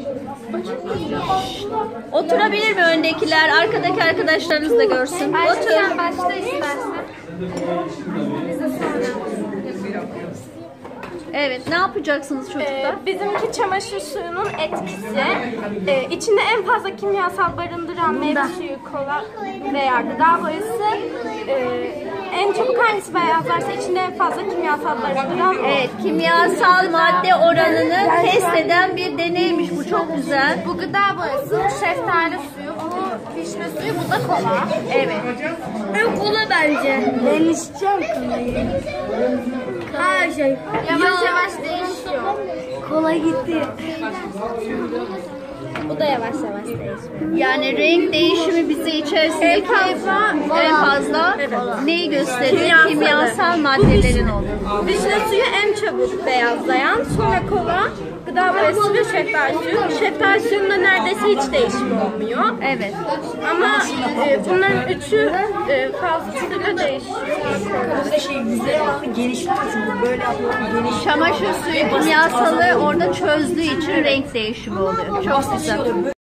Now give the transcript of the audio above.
Oturabilir mi öndekiler? Arkadaki arkadaşlarınız da görsün. Otur. Sen başla istersen. Evet, ne yapacaksınız çocuklar? Bizimki çamaşır suyunun etkisi. İçinde en fazla kimyasal barındıran meyve suyu, kola veya gıda boyası. En çabuk hangisi beyazlarsa içinde en fazla kimyasal barındıran o. Evet, kimyasal madde oranını test eden bir deneymiş. Bu çok güzel. Bu gıda boyası, şeftali suyu, bu vişne suyu, bu da kola. Evet. En kola bence. Ben içeceğim kolayı. Her şey. Yavaş yavaş değişiyor. Kola gitti. Bu da yavaş yavaş değişiyor. Yani renk değişimi bize içerisindeki en fazla neyi gösteriyor? Kimyasal maddelerin olduğunu. Vişne suyu en çabuk beyazlayan, sonra kola, gıda boyası ve şeftali suyu. Şeftali suyunda neredeyse hiç değişim olmuyor. Evet. Ama bunların üçü fazlasıyla değişiyor. Çamaşır suyu kimyasalı orada çözdüğü için renk değişimi oluyor. Çok güzel.